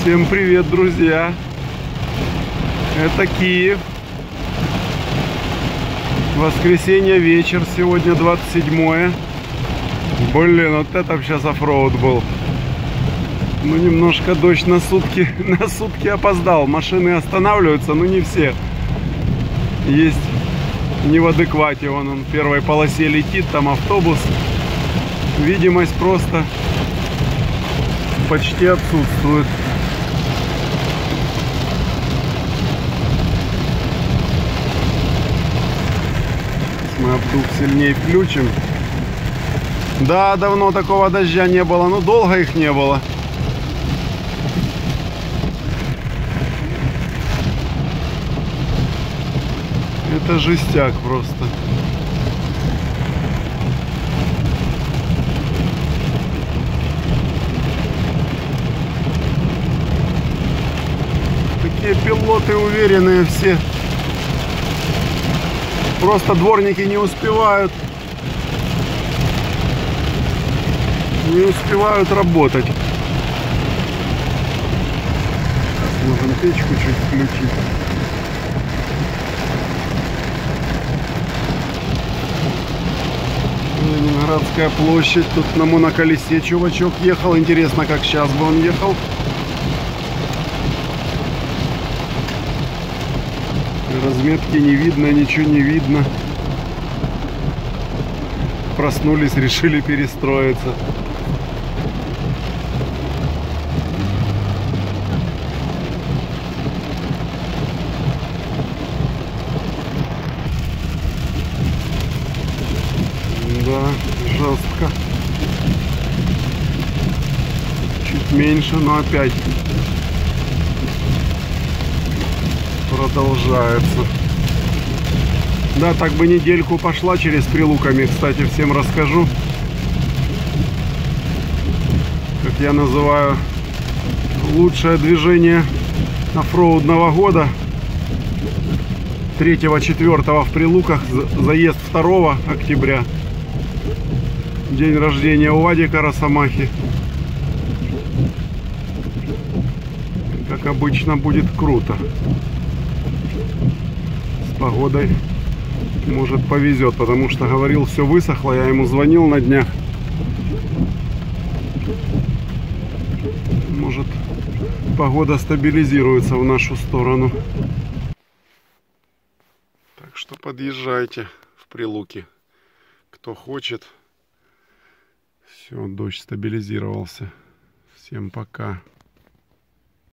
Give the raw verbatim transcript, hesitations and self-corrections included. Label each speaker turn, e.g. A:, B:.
A: Всем привет, друзья! Это Киев. Воскресенье вечер, сегодня двадцать седьмое. Блин, вот это сейчас оффроуд был. Ну, немножко дождь на сутки, на сутки опоздал. Машины останавливаются, но не все. Есть не в адеквате. Вон он в первой полосе летит, там автобус. Видимость просто почти отсутствует. Мы обдув сильнее включим. Да, давно такого дождя не было, но долго их не было. Это жестяк просто. Такие пилоты уверенные все. Просто дворники не успевают. Не успевают работать. Можем печку чуть включить. Ленинградская площадь. Тут на моноколесе чувачок ехал. Интересно, как сейчас бы он ехал. Разметки не видно, ничего не видно. Проснулись, решили перестроиться. Да, жестко. Чуть меньше, но опять продолжается. Да, так бы недельку пошла через Прилуками, кстати, всем расскажу. Как я называю, лучшее движение оффроудного года. третьего-четвёртого в Прилуках, заезд второго октября. День рождения у Вадика Росомахи. Как обычно, будет круто. С погодой, может, повезет, потому что говорил, все высохло. Я ему звонил на днях. Может, погода стабилизируется в нашу сторону. Так что подъезжайте в Прилуки, кто хочет. Все, дождь стабилизировался. Всем пока.